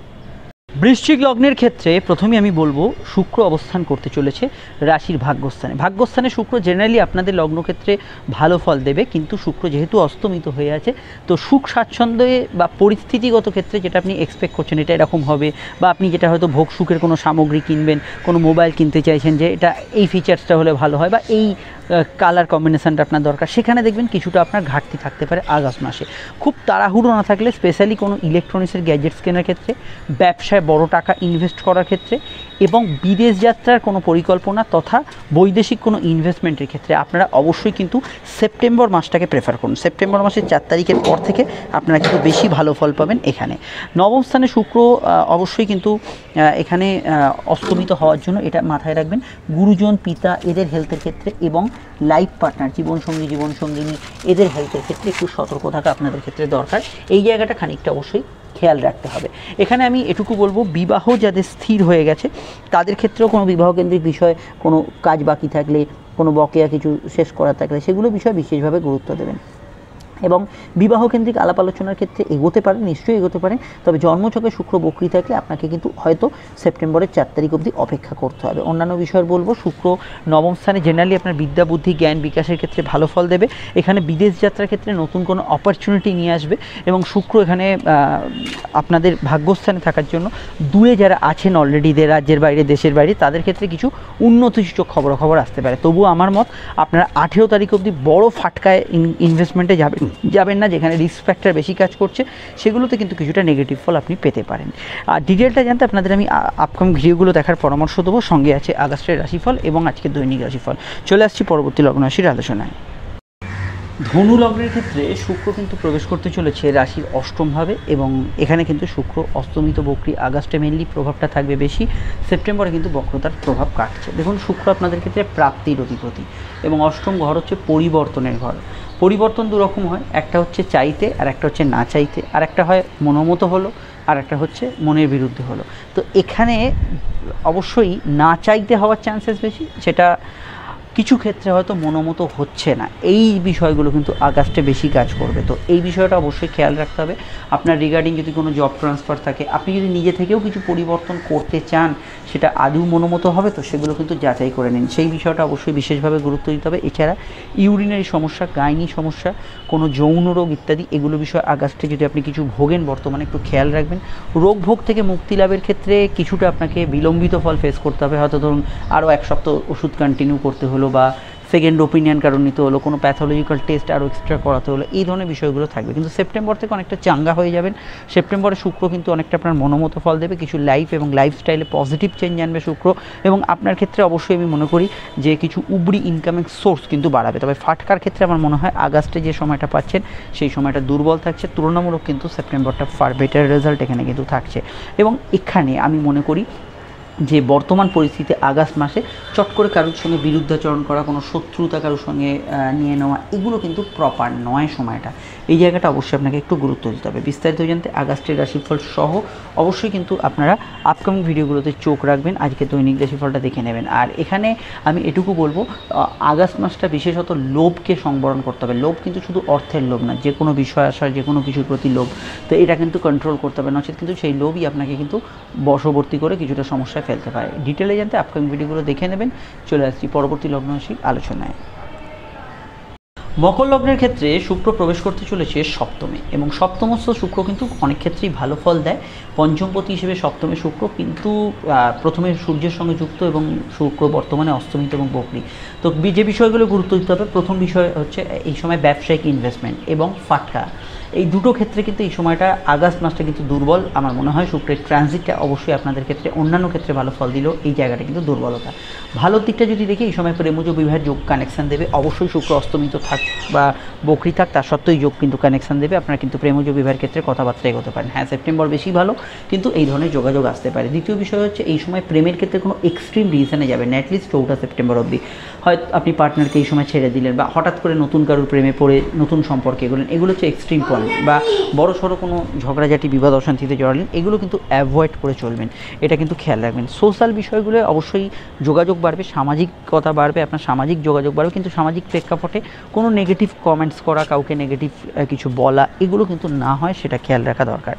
বৃশ্চিক লগ্নের ক্ষেত্রে প্রথমেই আমি বলবো শুক্র অবস্থান করতে চলেছে রাশির ভাগ্যস্থানে শুক্র জেনারেলি আপনাদের লগ্নক্ষেত্রে ভালো ফল দেবে, কিন্তু শুক্র যেহেতু অস্তমিত হয়ে আছে তো সুখ স্বাচ্ছন্দ্যে বা পরিস্থিতিগত ক্ষেত্রে যেটা আপনি এক্সপেক্ট করছেন এটা এরকম হবে, বা আপনি যেটা হয়তো ভোগ সুখের কোনো সামগ্রী কিনবেন, কোনো মোবাইল কিনতে চাইছেন যে এটা এই ফিচার্সটা হলে ভালো হয় বা এই কালার কম্বিনেশানটা আপনার দরকার, সেখানে দেখবেন কিছুটা আপনার ঘাটতি থাকতে পারে আগস্ট মাসে। খুব তাড়াহুড়ো না থাকলে স্পেশালি কোনো ইলেকট্রনিক্সের গ্যাজেটস কেনার ক্ষেত্রে, ব্যবসায় বড় টাকা ইনভেস্ট করার ক্ষেত্রে এবং বিদেশ যাত্রার কোনো পরিকল্পনা তথা বৈদেশিক কোনো ইনভেস্টমেন্টের ক্ষেত্রে আপনারা অবশ্যই কিন্তু সেপ্টেম্বর মাসটাকে প্রেফার করুন। সেপ্টেম্বর মাসের 4 তারিখের পর থেকে আপনারা কিন্তু বেশি ভালো ফল পাবেন। এখানে নবম স্থানে শুক্র অবশ্যই কিন্তু এখানে অস্তমিত হওয়ার জন্য এটা মাথায় রাখবেন, গুরুজন, পিতা এদের হেলথের ক্ষেত্রে এবং লাইফ পার্টনার, জীবনসঙ্গিনী এদের হেলথের ক্ষেত্রে একটু সতর্ক থাকা আপনাদের ক্ষেত্রে দরকার, এই জায়গাটা খানিকটা অবশ্যই খেয়াল রাখতে হবে। এখানে আমি এটুকু বলবো, বিবাহ যাদের স্থির হয়ে গেছে তাদের ক্ষেত্রেও কোনো বিবাহকেন্দ্রিক বিষয়, কোনো কাজ বাকি থাকলে, কোনো বকেয়া কিছু শেষ করা থাকলে সেগুলো বিষয়ে বিশেষভাবে গুরুত্ব দেবেন। এবং বিবাহকেন্দ্রিক আলাপ আলোচনার ক্ষেত্রে এগোতে পারেন, নিশ্চয়ই এগোতে পারেন, তবে জন্মছকে শুক্র বক্রী থাকলে আপনাকে কিন্তু হয়তো সেপ্টেম্বরের 4 তারিখ অবধি অপেক্ষা করতে হবে। অন্যান্য বিষয়ের বলবো, শুক্র নবম স্থানে জেনারেলি আপনার বিদ্যা বুদ্ধি জ্ঞান বিকাশের ক্ষেত্রে ভালো ফল দেবে। এখানে বিদেশ যাত্রার ক্ষেত্রে নতুন কোনো অপরচুনিটি নিয়ে আসবে এবং শুক্র এখানে আপনাদের ভাগ্যস্থানে থাকার জন্য দূরে যারা আছেন অলরেডি রাজ্যের বাইরে দেশের বাইরে তাদের ক্ষেত্রে কিছু উন্নতিসূচক খবরাখবর আসতে পারে। তবুও আমার মত আপনারা 18 তারিখ অবধি বড় ফাটকায় ইনভেস্টমেন্টে যাবেন না, যেখানে রিস্ক ফ্যাক্টর বেশি কাজ করছে সেগুলোতে কিন্তু কিছুটা নেগেটিভ ফল আপনি পেতে পারেন। আর ডিটেলটা জানতে আপনাদের আমি আপকামিং ভিডিওগুলো দেখার পরামর্শ দেবো। সঙ্গে আছে আগস্টের রাশিফল এবং আজকে দৈনিক রাশিফল। চলে আসছি পরবর্তী লগ্ন রাশির আলোচনায়। ধনু লগ্নের ক্ষেত্রে শুক্র কিন্তু প্রবেশ করতে চলেছে রাশির অষ্টমভাবে এবং এখানে কিন্তু শুক্র অস্তমিত বক্রী। আগস্টে মেনলি প্রভাবটা থাকবে বেশি, সেপ্টেম্বরে কিন্তু বক্রতার প্রভাব কাটছে। দেখুন, শুক্র আপনাদের ক্ষেত্রে প্রাপ্তির অধিপতি এবং অষ্টম ঘর হচ্ছে পরিবর্তনের ঘর। পরিবর্তন দুরকম হয়, একটা হচ্ছে চাইতে আর একটা হচ্ছে না চাইতে, আর একটা হয় মনোমতো হলো আর একটা হচ্ছে মনের বিরুদ্ধে হলো। তো এখানে অবশ্যই না চাইতে হওয়ার চান্সেস বেশি, সেটা কিছু ক্ষেত্রে হয়তো মনোমতো হচ্ছে না, এই বিষয়গুলো কিন্তু আগস্টে বেশি কাজ করবে। তো এই বিষয়টা অবশ্যই খেয়াল রাখতে হবে। আপনার রিগার্ডিং যদি কোনো জব ট্রান্সফার থাকে, আপনি যদি নিজে থেকেও কিছু পরিবর্তন করতে চান, সেটা আদৌ মনোমতো হবে তো সেগুলো কিন্তু যাচাই করে নিন, সেই বিষয়টা অবশ্যই বিশেষভাবে গুরুত্ব দিতে হবে। এছাড়া ইউরিনারি সমস্যা, গাইনি সমস্যা, কোনো যৌন রোগ ইত্যাদি এগুলো বিষয় আগস্টে যদি আপনি কিছু ভোগেন বর্তমানে একটু খেয়াল রাখবেন। রোগ ভোগ থেকে মুক্তি লাভের ক্ষেত্রে কিছুটা আপনাকে বিলম্বিত ফল ফেস করতে হবে, হয়তো ধরুন আরও 1 সপ্তাহ ওষুধ কন্টিনিউ করতে হলো বা সেকেন্ড ওপিনিয়ন কারণ নিতে হলো, কোনো প্যাথোলজিক্যাল টেস্ট আরও এক্সট্রা করাতে হলো, এই ধরনের বিষয়গুলো থাকবে। কিন্তু সেপ্টেম্বর থেকে অনেকটা চাঙ্গা হয়ে যাবেন। সেপ্টেম্বরে শুক্র কিন্তু অনেকটা আপনার মনোমতো ফল দেবে, কিছু লাইফ এবং লাইফস্টাইলে পজিটিভ চেঞ্জ আনবে শুক্র এবং আপনার ক্ষেত্রে অবশ্যই আমি মনে করি যে কিছু উবরি ইনকামিং সোর্স কিন্তু বাড়াবে। তবে ফাটকার ক্ষেত্রে আমার মনে হয় আগস্টে যে সময়টা পাচ্ছেন সেই সময়টা দুর্বল থাকছে, তুলনামূলক কিন্তু সেপ্টেম্বরটা ফার বেটার রেজাল্ট এখানে কিন্তু থাকছে। এবং এখানে আমি মনে করি যে বর্তমান পরিস্থিতিতে আগস্ট মাসে চট করে কারোর সঙ্গে বিরুদ্ধাচরণ করা, কোনো শত্রুতা কারোর সঙ্গে নিয়ে নেওয়া, এগুলো কিন্তু প্রপার নয় সময়টা। এই জায়গাটা অবশ্যই আপনাকে একটু গুরুত্ব দিতে হবে। বিস্তারিত জানতে আগস্টের রাশিফল সহ অবশ্যই কিন্তু আপনারা আপকামিং ভিডিওগুলোতে চোখ রাখবেন, আজকে দৈনিক রাশিফলটা দেখে নেবেন। আর এখানে আমি এটুকু বলবো, আগস্ট মাসটা বিশেষত লোভকে সংবরণ করতে হবে। লোভ কিন্তু শুধু অর্থের লোভ না, যে কোনো বিষয় আসার, যে কোনো কিছুর প্রতি লোভ, তো এটা কিন্তু কন্ট্রোল করতে হবে, নচেত কিন্তু সেই লোভই আপনাকে কিন্তু বশবর্তী করে কিছুটা সমস্যায় ফেলতে পারে। ডিটেলে জানতে আপকামিং ভিডিওগুলো দেখে নেবেন। চলে আসছি পরবর্তী লগ্ন রাশির আলোচনায়। মকর লগ্নের ক্ষেত্রে শুক্র প্রবেশ করতে চলেছে সপ্তমে এবং সপ্তমস্থ শুক্র কিন্তু অনেক ক্ষেত্রেই ভালো ফল দেয়। পঞ্চমপতি হিসেবে সপ্তমে শুক্র কিন্তু প্রথমে সূর্যের সঙ্গে যুক্ত এবং শুক্র বর্তমানে অস্তমিত এবং বক্রী। তো যে বিষয়গুলো গুরুত্ব দিতে হবে, প্রথম বিষয় হচ্ছে এই সময় ব্যবসায়িক ইনভেস্টমেন্ট এবং ফাটকা, এই দুটো ক্ষেত্রে কিন্তু এই সময়টা আগস্ট মাসটা কিন্তু দুর্বল। আমার মনে হয় শুক্রের ট্রানজিটটা অবশ্যই আপনাদের ক্ষেত্রে অন্যান্য ক্ষেত্রে ভালো ফল দিলেও এই জায়গাটা কিন্তু দুর্বলতা। ভালো দিকটা যদি দেখি, এই সময় প্রেমজ বিবাহের যোগ কানেকশান দেবে। অবশ্যই শুক্র অস্তমিত থাক বা বক্রী থাক, তার সত্ত্বেও যোগ কিন্তু কানেকশান দেবে, আপনারা কিন্তু প্রেমজ বিবাহের ক্ষেত্রে কথাবার্তা এগোতে পারেন। হ্যাঁ, সেপ্টেম্বর বেশি ভালো, কিন্তু এই ধরনের যোগাযোগ আসতে পারে। দ্বিতীয় বিষয় হচ্ছে এই সময় প্রেমের ক্ষেত্রে কোনো এক্সট্রিম রিজনে যাবে না, অ্যাটলিস্ট 4 সেপ্টেম্বর অবধি। হয়তো আপনি পার্টনারকে এই সময় ছেড়ে দিলেন বা হঠাৎ করে নতুন কারোর প্রেমে পড়ে নতুন সম্পর্কে এগোলেন, এগুলো হচ্ছে এক্সট্রিম পয়েন্ট। বা বড় সড়ো কোনো ঝগড়াঝাটি, বিবাদ অশান্তিতে জড়ালেন, এগুলো কিন্তু অ্যাভয়েড করে চলবেন, এটা কিন্তু খেয়াল রাখবেন। সোশ্যাল বিষয়গুলো অবশ্যই যোগাযোগ বাড়বে, সামাজিকতা বাড়বে, আপনার সামাজিক যোগাযোগ বাড়বে, কিন্তু সামাজিক প্রেক্ষাপটে কোনো নেগেটিভ কমেন্টস করা, কাউকে নেগেটিভ কিছু বলা, এগুলো কিন্তু না হয়, সেটা খেয়াল রাখা দরকার।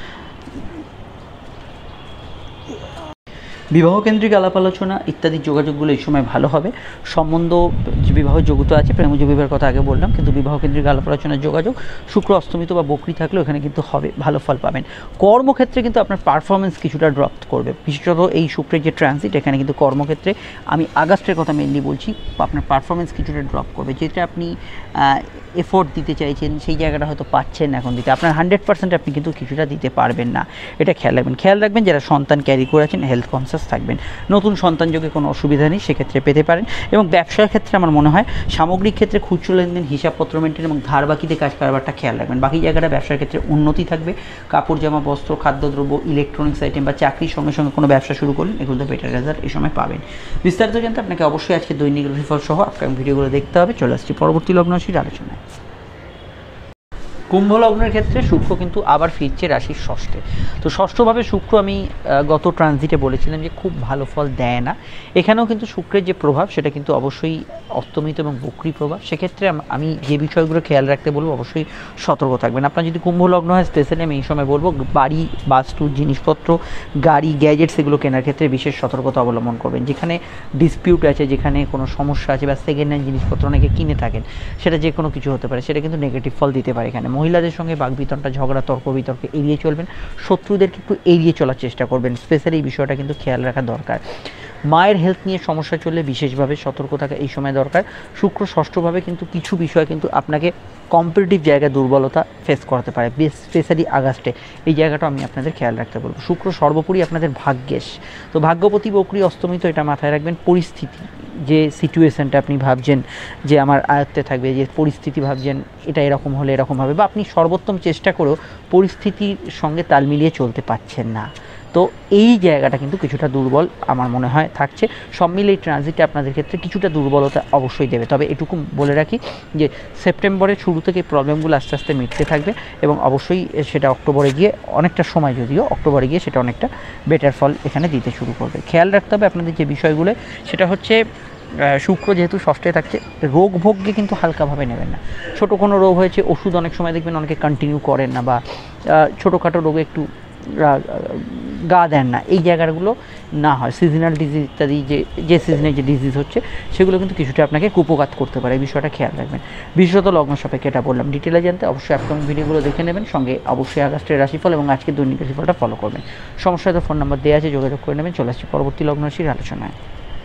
বিবাহকেন্দ্রিক আলাপ আলোচনা ইত্যাদি যোগাযোগগুলো এই সময় ভালো হবে। সম্বন্ধ বিবাহ যোগ্য আছে, প্রেমজ বিবাহের কথা আগে বললাম, কিন্তু বিবাহকেন্দ্রিক আলাপ আলোচনার যোগাযোগ শুক্র অস্তমিত বা বক্রী থাকলেও এখানে কিন্তু হবে, ভালো ফল পাবেন। কর্মক্ষেত্রে কিন্তু আপনার পারফরমেন্স কিছুটা ড্রপ করবে, বিশেষত এই শুক্রের যে ট্রানজিট, এখানে কিন্তু কর্মক্ষেত্রে আমি আগস্টের কথা মেনলি বলছি, আপনার পারফরমেন্স কিছুটা ড্রপ করবে। যেটা আপনি এফোর্ট দিতে চাইছেন সেই জায়গাটা হয়তো পাচ্ছেন না এখন দিতে, আপনার 100% আপনি কিন্তু কিছুটা দিতে পারবেন না, এটা খেয়াল রাখবেন। খেয়াল রাখবেন যারা সন্তান ক্যারি করেছেন হেলথ কনসিয়াস থাকবেন। নতুন সন্তান যোগে কোনো অসুবিধা নেই, সেক্ষেত্রে পেতে পারেন। এবং ব্যবসার ক্ষেত্রে আমার মনে হয় সামগ্রিক ক্ষেত্রে খুচরো লেনদেন, হিসাবপত্র মেনটেন এবং ধার বাকিতে কাজ কারবারটা খেয়াল রাখবেন। বাকি জায়গাটা ব্যবসার ক্ষেত্রে উন্নতি থাকবে। কাপড় জামা বস্ত্র খাদ্যদ্রব্য ইলেকট্রনিক্স আইটেম বা চাকরির সঙ্গে সঙ্গে কোনো ব্যবসা শুরু করলেন, এগুলো বেটার রেজাল্ট এই সময় পাবেন। বিস্তারিত জানতে আপনাকে অবশ্যই আজকে দৈনিক রাশিফল সহ আপকামিং ভিডিওগুলো দেখতে হবে। চলে আসছি পরবর্তী লগ্ন রাশির আলোচনায়। কুম্ভ লগ্নের ক্ষেত্রে শুক্র কিন্তু আবার ফিরছে রাশির ষষ্ঠে। তো ষষ্ঠভাবে শুক্র আমি গত ট্রানজিটে বলেছিলাম যে খুব ভালো ফল দেয় না। এখানেও কিন্তু শুক্রের যে প্রভাব সেটা কিন্তু অবশ্যই অস্তমিত এবং বক্রী প্রভাব। সেক্ষেত্রে আমি যে বিষয়গুলো খেয়াল রাখতে বলবো অবশ্যই সতর্ক থাকবেন। আপনার যদি কুম্ভ লগ্ন হয় স্পেশালি আমি এই সময় বলবো বাড়ি, বাস্তু, জিনিসপত্র, গাড়ি, গ্যাজেটস এগুলো কেনার ক্ষেত্রে বিশেষ সতর্কতা অবলম্বন করবেন। যেখানে ডিসপিউট আছে, যেখানে কোনো সমস্যা আছে বা সেকেন্ড হ্যান্ড জিনিসপত্র অনেকে কিনে থাকেন, সেটা যে কোনো কিছু হতে পারে, সেটা কিন্তু নেগেটিভ ফল দিতে পারে। এখানে মহিলাদের সঙ্গে বাকবিতণ্ডা, ঝগড়া, তর্ক বিতর্ক এড়িয়ে চলবেন। শত্রুদেরকে একটু এড়িয়ে চলার চেষ্টা করবেন। স্পেশালি এই বিষয়টা কিন্তু খেয়াল রাখা দরকার। মায়ের হেলথ নিয়ে সমস্যা চললে বিশেষভাবে সতর্ক থাকা এই সময় দরকার। শুক্র ষষ্ঠভাবে কিন্তু কিছু বিষয় কিন্তু আপনাকে কম্পিটিটিভ জায়গায় দুর্বলতা ফেস করাতে পারে, স্পেশালি আগস্টে। এই জায়গাটা আমি আপনাদের খেয়াল রাখতে বলবো। শুক্র সর্বোপরি আপনাদের ভাগ্যেশ, তো ভাগ্যপতি বক্রী অস্তমিত, এটা মাথায় রাখবেন। পরিস্থিতি, যে সিচুয়েশানটা আপনি ভাবছেন যে আমার আয়ত্তে থাকবে, যে পরিস্থিতি ভাবছেন এটা এরকম হলে এরকম হবে, বা আপনি সর্বোত্তম চেষ্টা করেও পরিস্থিতির সঙ্গে তাল মিলিয়ে চলতে পারছেন না, তো এই জায়গাটা কিন্তু কিছুটা দুর্বল আমার মনে হয় থাকছে। সব মিলে এই ট্রানজিটে আপনাদের ক্ষেত্রে কিছুটা দুর্বলতা অবশ্যই দেবে। তবে এটুকু বলে রাখি যে সেপ্টেম্বরের শুরু থেকে প্রবলেমগুলো আস্তে আস্তে মিটতে থাকবে এবং অবশ্যই সেটা অক্টোবরে গিয়ে, অনেকটা সময় যদিও, অক্টোবরে গিয়ে সেটা অনেকটা বেটার ফল এখানে দিতে শুরু করবে। খেয়াল রাখতে হবে আপনাদের যে বিষয়গুলো, সেটা হচ্ছে শুক্র যেহেতু ষষ্ঠে থাকছে, রোগ ভোগকে কিন্তু হালকাভাবে নেবেন না। ছোটো কোনো রোগ হয়েছে, ওষুধ অনেক সময় দেখবেন অনেকে কন্টিনিউ করেন না, বা ছোটোখাটো রোগে একটু গা দেন না, এই জায়গাগুলো না হয়। সিজনাল ডিজিজ ইত্যাদি যে সিজনের যে ডিজিজ হচ্ছে সেগুলো কিন্তু কিছুটা আপনাকে কুপঘাত করতে পারে, এই বিষয়টা খেয়াল রাখবেন। বিশেষত লগ্ন সাপেক্ষে এটা বললাম। ডিটেলে জানতে অবশ্যই আপকামিং ভিডিওগুলো দেখে নেবেন, সঙ্গে অবশ্যই আগস্টের রাশিফল এবং আজকে দৈনিক রাশিফলটা ফলো করবেন। সমস্যা হয়তো ফোন নাম্বার দেওয়া আছে, যোগাযোগ করে নেবেন। চলে আসছি পরবর্তী লগ্ন রাশির আলোচনায়।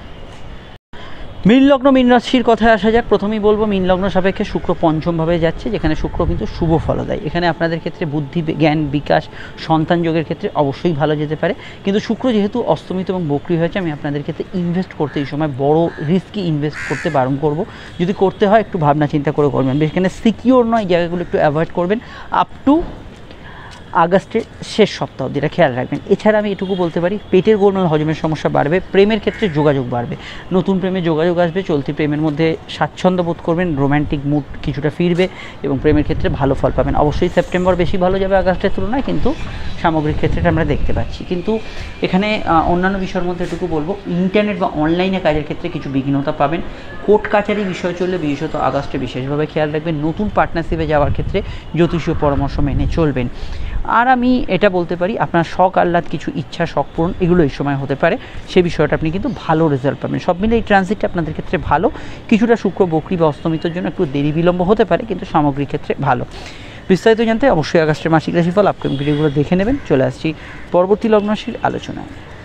মীন লগ্ন, মীন রাশির কথায় আসা যাক। প্রথমেই বলবো মীন লগ্ন সাপেক্ষে শুক্র পঞ্চমভাবে যাচ্ছে, যেখানে শুক্র কিন্তু শুভ ফল দেয়। এখানে আপনাদের ক্ষেত্রে বুদ্ধি, জ্ঞান, বিকাশ, সন্তান যোগের ক্ষেত্রে অবশ্যই ভালো যেতে পারে। কিন্তু শুক্র যেহেতু অস্তমিত এবং বক্রী হয়েছে, আমি আপনাদের ক্ষেত্রে ইনভেস্ট করতে এই সময় বড় রিস্কি ইনভেস্ট করতে বারণ করব। যদি করতে হয় একটু ভাবনা চিন্তা করে করবেন। এখানে সিকিওর নয়, জায়গাগুলো একটু অ্যাভয়েড করবেন আপ টু আগস্টের শেষ সপ্তাহ, যেটা খেয়াল রাখবেন। এছাড়া আমি এটুকু বলতে পারি, পেটের গোলমাল, হজমের সমস্যা বাড়বে। প্রেমের ক্ষেত্রে যোগাযোগ বাড়বে, নতুন প্রেমে যোগাযোগ আসবে। চলতি প্রেমের মধ্যে স্বাচ্ছন্দ্য বোধ করবেন, রোম্যান্টিক মুড কিছুটা ফিরবে এবং প্রেমের ক্ষেত্রে ভালো ফল পাবেন। অবশ্যই সেপ্টেম্বর বেশি ভালো যাবে আগস্টের তুলনায়, কিন্তু সামগ্রিক ক্ষেত্রে আমরা দেখতে পাচ্ছি। কিন্তু এখানে অন্যান্য বিষয়ের মধ্যে এটুকু বলবো, ইন্টারনেট বা অনলাইনে কাজের ক্ষেত্রে কিছু বিঘ্নতা পাবেন। কোর্ট কাছারি বিষয় চললে বিশেষত আগস্টে বিশেষভাবে খেয়াল রাখবেন। নতুন পার্টনারশিপে যাওয়ার ক্ষেত্রে জ্যোতিষীয় পরামর্শ মেনে চলবেন। আর আমি এটা বলতে পারি, আপনার শখ আহ্লাদ, কিছু ইচ্ছা, শখ পূরণ এগুলো এই সময় হতে পারে, সে বিষয়টা আপনি কিন্তু ভালো রেজাল্ট পাবেন। সব মিলে এই ট্রানজিটটা আপনাদের ক্ষেত্রে ভালো। কিছুটা শুক্র বক্রী বা অস্তমিতর জন্য একটু দেরি বিলম্ব হতে পারে, কিন্তু সামগ্রিক ক্ষেত্রে ভালো। বিস্তারিত জানতে অবশ্যই আগস্টের মাসিক রাশিফল আপকামিং ভিডিওগুলো দেখে নেবেন। চলে আসছি পরবর্তী লগ্ন রাশির আলোচনায়।